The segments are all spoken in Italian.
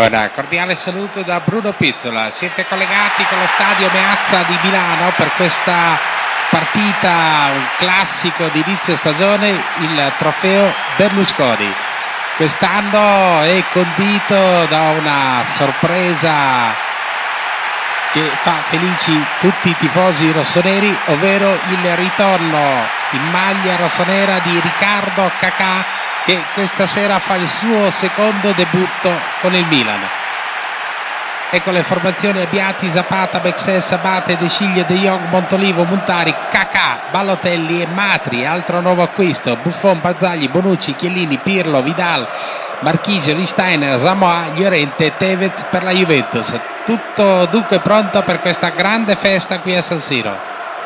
Un cordiale saluto da Bruno Pizzola. Siete collegati con lo stadio Meazza di Milano per questa partita, un classico di inizio stagione, il trofeo Berlusconi. Quest'anno è condito da una sorpresa che fa felici tutti i tifosi rossoneri, ovvero il ritorno in maglia rossonera di Ricardo Kakà, che questa sera fa il suo secondo debutto con il Milan. Ecco le formazioni: Abbiati, Zapata, Bexes, Abate, De Sciglio, De Jong, Montolivo, Montari, Kakà, Balotelli e Matri. Altro nuovo acquisto: Buffon, Bazzagli, Bonucci, Chiellini, Pirlo, Vidal, Marchisio, Lichtsteiner, Samoa, Llorente e Tevez per la Juventus. Tutto dunque pronto per questa grande festa qui a San Siro.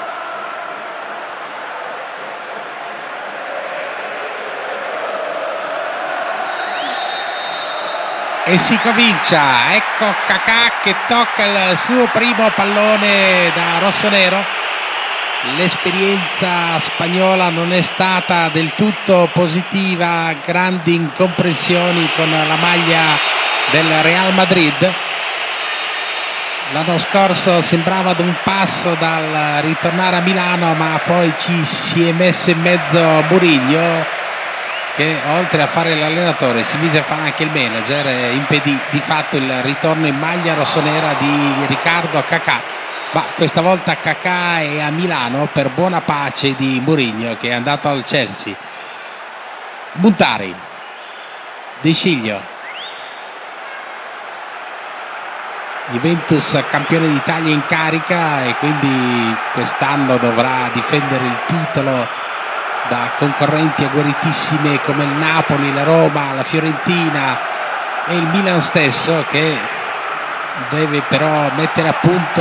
E si comincia, ecco Kakà che tocca il suo primo pallone da rossonero. L'esperienza spagnola non è stata del tutto positiva, grandi incomprensioni con la maglia del Real Madrid. L'anno scorso sembrava ad un passo dal ritornare a Milano, ma poi ci si è messo in mezzo Mourinho, che oltre a fare l'allenatore si mise a fare anche il manager e impedì di fatto il ritorno in maglia rossonera di Ricardo Kakà. Ma questa volta Kakà è a Milano per buona pace di Mourinho, che è andato al Chelsea. Montari, De Sciglio, Juventus campione d'Italia in carica e quindi quest'anno dovrà difendere il titolo da concorrenti agguerritissime come il Napoli, la Roma, la Fiorentina e il Milan stesso, che deve però mettere a punto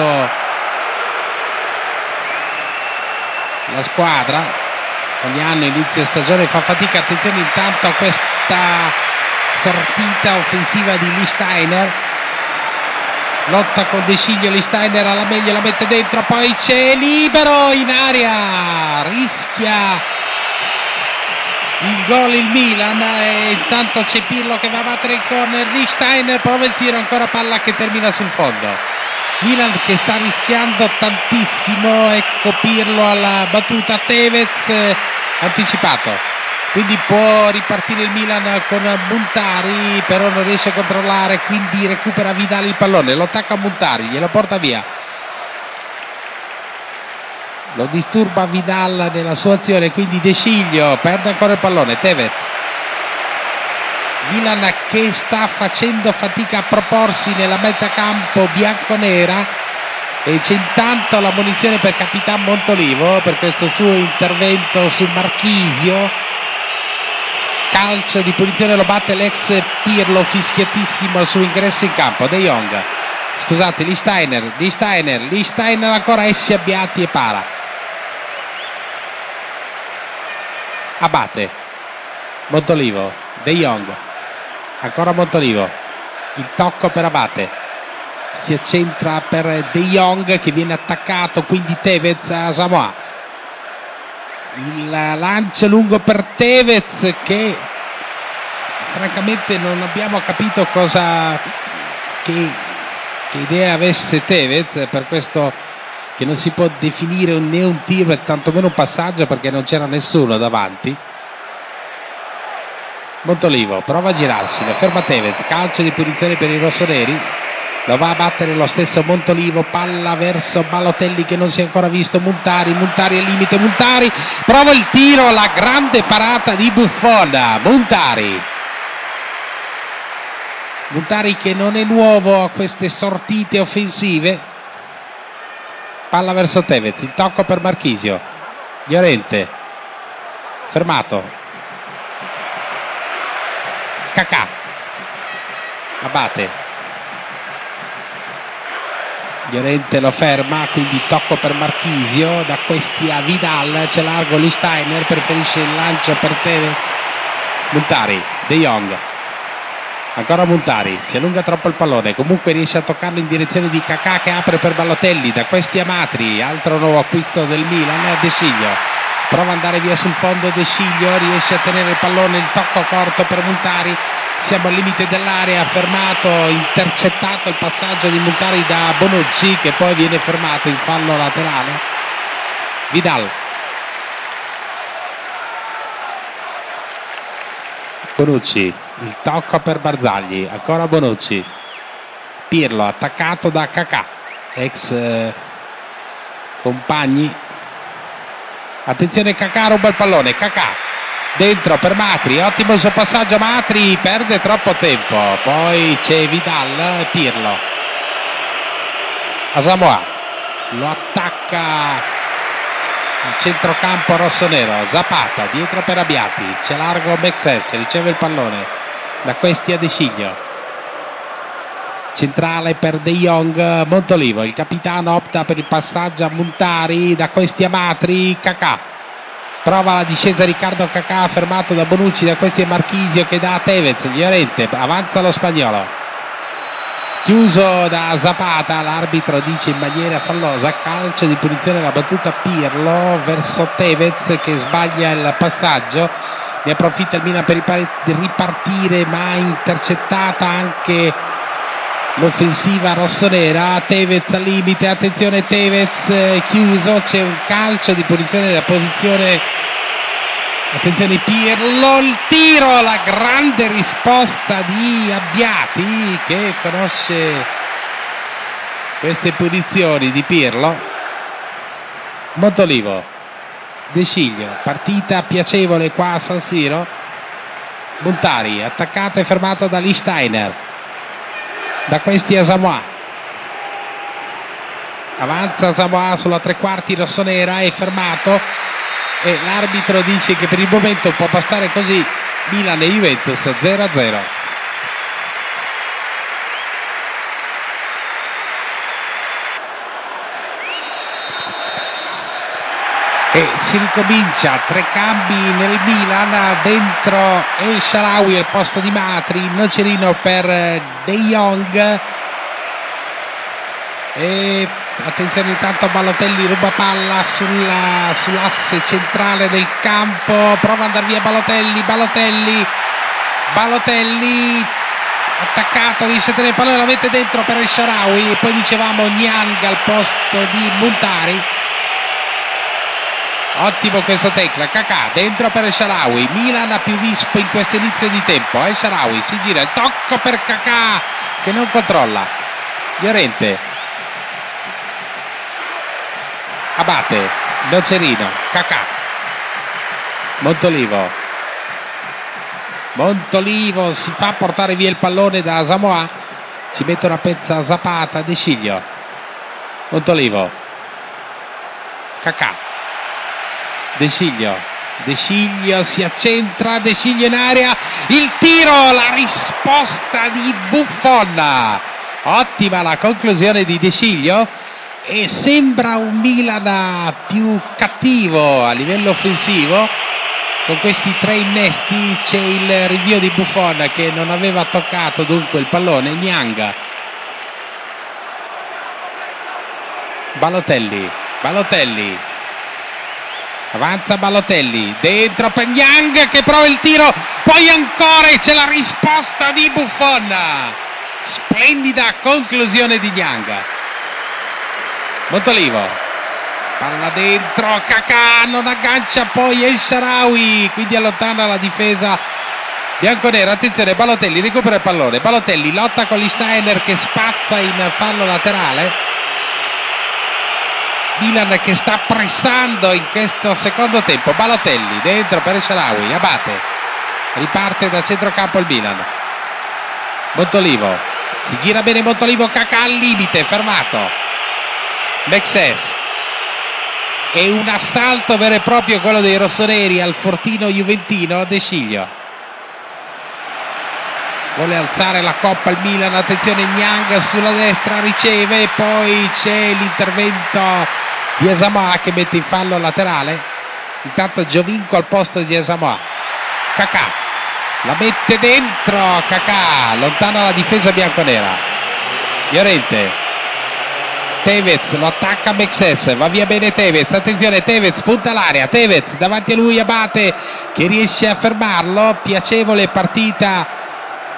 la squadra. Ogni anno inizio stagione fa fatica. Attenzione intanto a questa sortita offensiva di Lichtsteiner, lotta con De Sciglio, Lichtsteiner alla meglio, la mette dentro, poi c'è libero in area, rischia il gol il Milan e intanto c'è Pirlo che va a battere il corner. Lichtsteiner prova il tiro, ancora palla che termina sul fondo. Milan che sta rischiando tantissimo, ecco Pirlo alla battuta, Tevez anticipato, quindi può ripartire il Milan con Montari, però non riesce a controllare, quindi recupera Vidal il pallone, lo attacca Montari, glielo porta via, lo disturba Vidal nella sua azione, quindi De Sciglio perde ancora il pallone. Tevez, Milan che sta facendo fatica a proporsi nella metà campo bianconera e c'è intanto la munizione per Capitan Montolivo per questo suo intervento su Marchisio. Calcio di punizione, lo batte l'ex Pirlo, fischiatissimo al suo ingresso in campo. De Jong, scusate, Lichtsteiner ancora, esce Abbiati e para. Abate, Montolivo, De Jong, ancora Montolivo, il tocco per Abate, si accentra per De Jong che viene attaccato, quindi Tevez a Samoa, il lancio lungo per Tevez che francamente non abbiamo capito che idea avesse Tevez, per questo che non si può definire né un tiro e tantomeno un passaggio perché non c'era nessuno davanti. Montolivo prova a girarsi, lo ferma Tevez, calcio di punizione per i rossoneri, lo va a battere lo stesso Montolivo, palla verso Balotelli che non si è ancora visto, Montari al limite, Montari prova il tiro, la grande parata di Buffon. Montari che non è nuovo a queste sortite offensive. Palla verso Tevez, il tocco per Marchisio, Llorente fermato, Kakà, Abate, Llorente lo ferma, quindi tocco per Marchisio, da questi a Vidal, c'è largo Lichtsteiner, preferisce il lancio per Tevez. Montari, De Jong, ancora Montari, si allunga troppo il pallone, comunque riesce a toccarlo in direzione di Kakà che apre per Balotelli, da questi a Matri, altro nuovo acquisto del Milan. De Sciglio prova ad andare via sul fondo, De Sciglio riesce a tenere il pallone, il tocco corto per Montari, Siamo al limite dell'area, fermato, intercettato il passaggio di Montari da Bonucci, che poi viene fermato in fallo laterale. Vidal. Bonucci, il tocco per Barzagli, ancora Bonucci. Pirlo attaccato da Kakà, ex compagni. Attenzione, Kakà ruba il pallone, Kakà dentro per Matri, ottimo il suo passaggio, Matri perde troppo tempo, poi c'è Vidal e Pirlo. Asamoah lo attacca il centrocampo rossonero, Zapata dietro per Abbiati, c'è largo Mexes, riceve il pallone, da questi a De Sciglio, centrale per De Jong, Montolivo, il capitano opta per il passaggio a Montari, da questi a Matri, Kakà. Prova la discesa Riccardo Kakà, fermato da Bonucci, da questi è Marchisio che dà a Tevez, Llorente, avanza lo spagnolo. Chiuso da Zapata, l'arbitro dice in maniera fallosa, calcio di punizione, la battuta Pirlo verso Tevez che sbaglia il passaggio, ne approfitta il Milan per ripartire ma intercettata anche l'offensiva rossonera. Tevez al limite, attenzione Tevez, chiuso, c'è un calcio di punizione della posizione, attenzione Pirlo, il tiro, la grande risposta di Abbiati che conosce queste punizioni di Pirlo. Montolivo, De Sciglio, partita piacevole qua a San Siro. Montari attaccato e fermato da Lichtsteiner, da questi Asamoah, avanza Asamoah sulla tre quarti rossonera, è fermato e l'arbitro dice che per il momento può bastare così. Milan e Juventus 0-0. E si ricomincia, 3 cambi nel Milan, dentro El Shaarawy al posto di Matri, Nocerino per De Jong e attenzione intanto Balotelli ruba palla sull'asse centrale del campo, prova ad andare via Balotelli attaccato, riesce a tenere il pallone, la mette dentro per El Shaarawy e poi dicevamo Niang al posto di Montari. Ottimo questo tecla, Kakà dentro per El Shaarawy, Milan ha più vispo in questo inizio di tempo. El Shaarawy si gira, il tocco per Kakà che non controlla, Llorente, Abate, Nocerino, Kakà, Montolivo si fa portare via il pallone da Asamoah, ci mette una pezza Zapata, De Sciglio, Montolivo, Kakà, De Sciglio si accentra, De Sciglio in area, il tiro, la risposta di Buffon, ottima la conclusione di De Sciglio e sembra un Milan più cattivo a livello offensivo. Con questi 3 innesti c'è il rinvio di Buffon che non aveva toccato dunque il pallone. Niang, Balotelli, avanza Balotelli, dentro per Niang che prova il tiro, poi ancora c'è la risposta di Buffon, splendida conclusione di Niang. Montolivo, palla dentro, Kakà non aggancia, poi El Shaarawy, quindi allontana la difesa bianconera. Attenzione, Balotelli recupera il pallone, Balotelli lotta con Lichtsteiner che spazza in fallo laterale. Milan che sta pressando in questo secondo tempo. Balotelli dentro per El Shaarawy, Abate, riparte da centrocampo il Milan. Montolivo, si gira bene Montolivo, Kakà al limite, fermato. Mexes, e un assalto vero e proprio quello dei rossoneri al fortino juventino. De Sciglio vuole alzare la coppa il Milan, attenzione Niang sulla destra, riceve e poi c'è l'intervento di Asamoah che mette in fallo laterale. Intanto Giovinco al posto di Asamoah, Kakà la mette dentro, Kakà lontana la difesa bianconera. Llorente, Tevez lo attacca Mexes, va via bene Tevez, attenzione Tevez punta l'area, Tevez davanti a lui Abate che riesce a fermarlo. Piacevole partita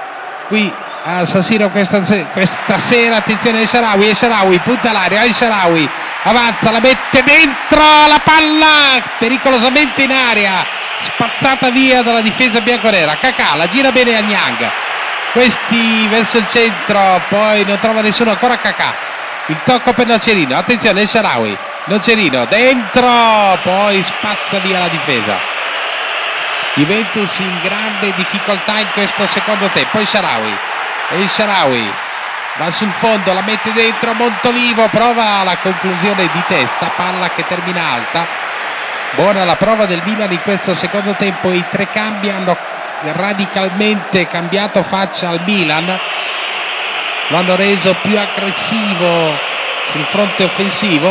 qui a San Siro questa sera. Attenzione El Shaarawy punta all'aria, El Shaarawy avanza, la mette dentro, la palla pericolosamente in aria, spazzata via dalla difesa bianconera. Kakà la gira bene a Niang, questi verso il centro, poi non trova nessuno, ancora Kakà, il tocco per Nocerino, attenzione El Shaarawy, Nocerino dentro, poi spazza via la difesa. Juventus in grande difficoltà in questo secondo tempo. El Shaarawy va sul fondo, la mette dentro, Montolivo prova la conclusione di testa, palla che termina alta. Buona la prova del Milan in questo secondo tempo, i tre cambi hanno radicalmente cambiato faccia al Milan, lo hanno reso più aggressivo sul fronte offensivo.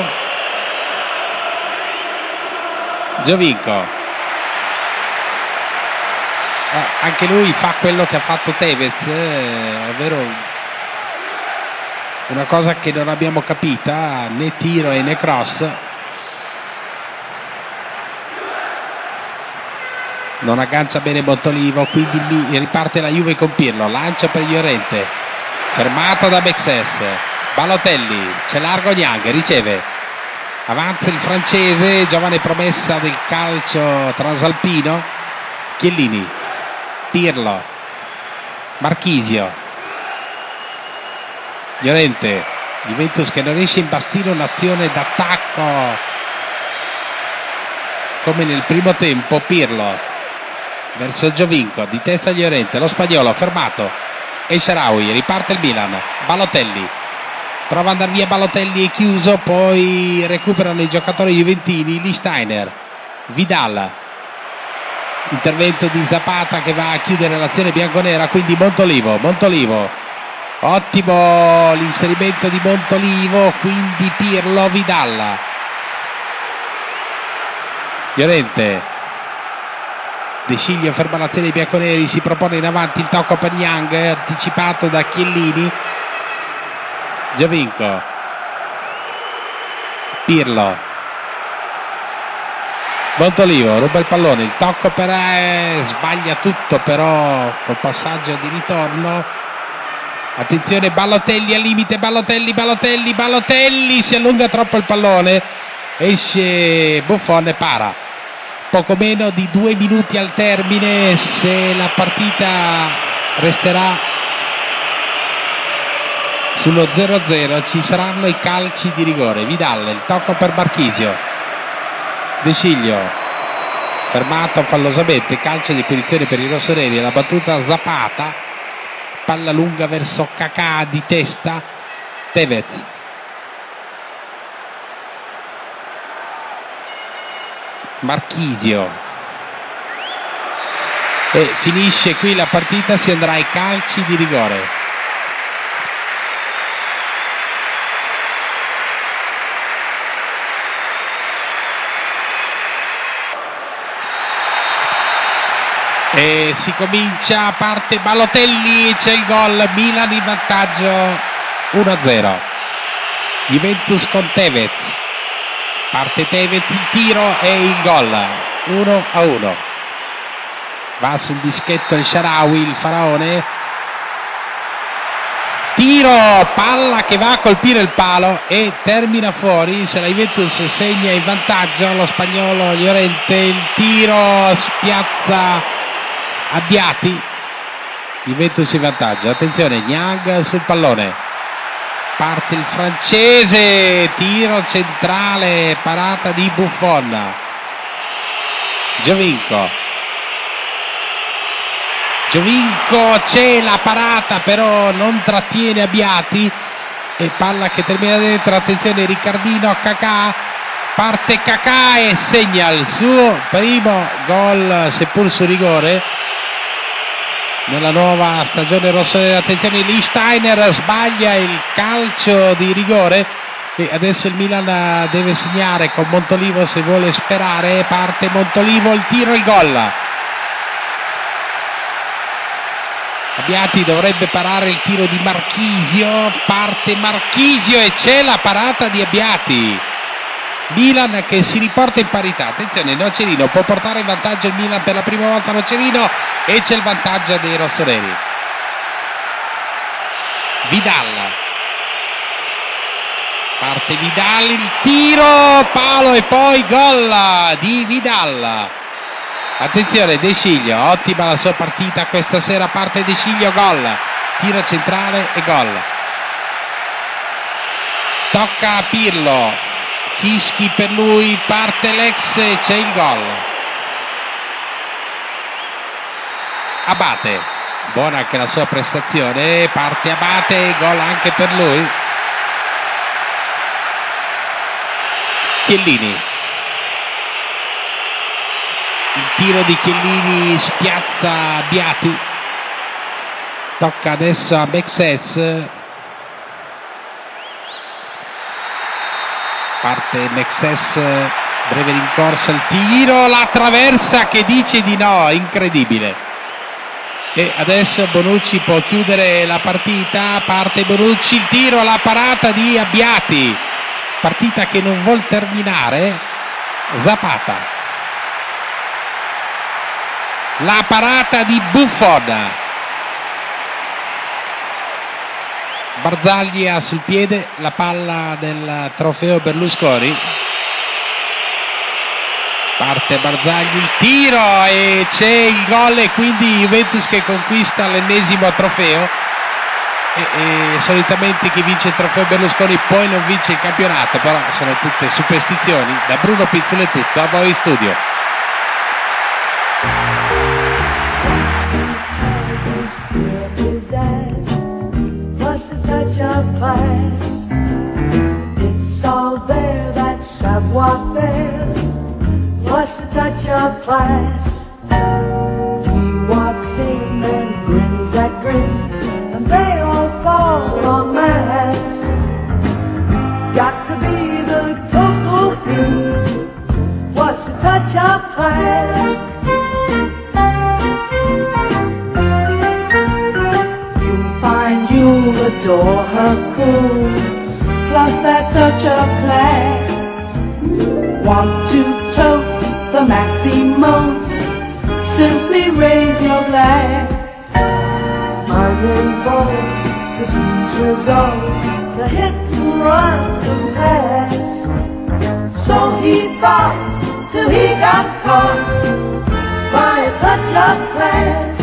Giovinco, anche lui fa quello che ha fatto Tevez, ovvero una cosa che non abbiamo capita, né tiro e né cross. Non aggancia bene Montolivo, quindi riparte la Juve con Pirlo, lancia per Llorente, fermato da Mexes, Balotelli, c'è largo Niang, riceve, avanza il francese, giovane promessa del calcio transalpino, Chiellini, Pirlo, Marchisio, Llorente, Juventus che non riesce a imbastire un'azione d'attacco come nel primo tempo. Pirlo verso Giovinco, di testa Llorente, lo spagnolo fermato, El Shaarawy, riparte il Milan, Balotelli, prova ad andare via Balotelli, è chiuso, poi recuperano i giocatori juventini, Lichtsteiner, Vidal, intervento di Zapata che va a chiudere l'azione bianconera, quindi Montolivo, ottimo l'inserimento di Montolivo, quindi Pirlo, Vidal, Llorente, De Sciglio ferma l'azione dei bianconeri, si propone in avanti, il tocco per Niang, anticipato da Chiellini, Giovinco, Pirlo, Montolivo ruba il pallone, il tocco per sbaglia tutto però col passaggio di ritorno. Attenzione Balotelli al limite, Balotelli, si allunga troppo il pallone, esce Buffon e para. Poco meno di 2 minuti al termine, se la partita resterà sullo 0-0 ci saranno i calci di rigore. Vidal, il tocco per Marchisio, De Sciglio fermato fallosamente, calcio di punizione per i rossoneri, la battuta Zapata, palla lunga verso Kakà di testa, Tevez, Marchisio, e finisce qui la partita, si andrà ai calci di rigore. E si comincia, parte Balotelli, c'è il gol, Milan in vantaggio 1-0. Juventus con Tevez, parte Tevez, il tiro e il gol, 1-1. Va sul dischetto El Shaarawy, il faraone, tiro, palla che va a colpire il palo e termina fuori. Se la Juventus segna in vantaggio, lo spagnolo Llorente, il tiro spiazza Abbiati, Juventus in vantaggio. Attenzione, Niang sul pallone, parte il francese, tiro centrale, parata di Buffon, Giovinco, c'è la parata però non trattiene Abbiati e palla che termina dentro. Attenzione Riccardino, Kakà, parte Kakà e segna il suo primo gol, seppur su rigore, nella nuova stagione rossonera. Attenzione, Lichtsteiner sbaglia il calcio di rigore e adesso il Milan deve segnare con Montolivo se vuole sperare. Parte Montolivo, il tiro e il gol. Abbiati dovrebbe parare il tiro di Marchisio, parte Marchisio e c'è la parata di Abbiati. Milan che si riporta in parità. Attenzione, Nocerino può portare in vantaggio il Milan per la prima volta, Nocerino, e c'è il vantaggio dei rossoneri. Vidal. Parte Vidal, il tiro, palo e poi gol di Vidal. Attenzione, De Sciglio, ottima la sua partita questa sera, parte De Sciglio, gol. Tiro centrale e gol. Tocca a Pirlo, fischi per lui, parte l'ex e c'è il gol. Abate, buona anche la sua prestazione, parte Abate, gol anche per lui. Chiellini, il tiro di Chiellini spiazza Biati. Tocca adesso a Mexes. Parte Mexes, breve rincorsa, il tiro, la traversa che dice di no, incredibile. E adesso Bonucci può chiudere la partita, parte Bonucci, il tiro, la parata di Abbiati. Partita che non vuol terminare. Zapata, la parata di Buffon. Barzagli ha sul piede la palla del trofeo Berlusconi. Parte Barzagli, il tiro e c'è il gol e quindi Juventus che conquista l'ennesimo trofeo. E solitamente chi vince il trofeo Berlusconi poi non vince il campionato, però sono tutte superstizioni. Da Bruno Pizzolo è tutto, a voi in studio. It's all there, that savoir-faire. What's the touch of class? He walks in and grins that grin, and they all fall en masse. Got to be the total he. What's the touch of class? You'll find you'll adore her cool, plus that touch of class. Want to toast the Maximos? Simply raise your glass. Unenfold his news resolve to hit and run and pass. So he thought till he got caught by a touch of class.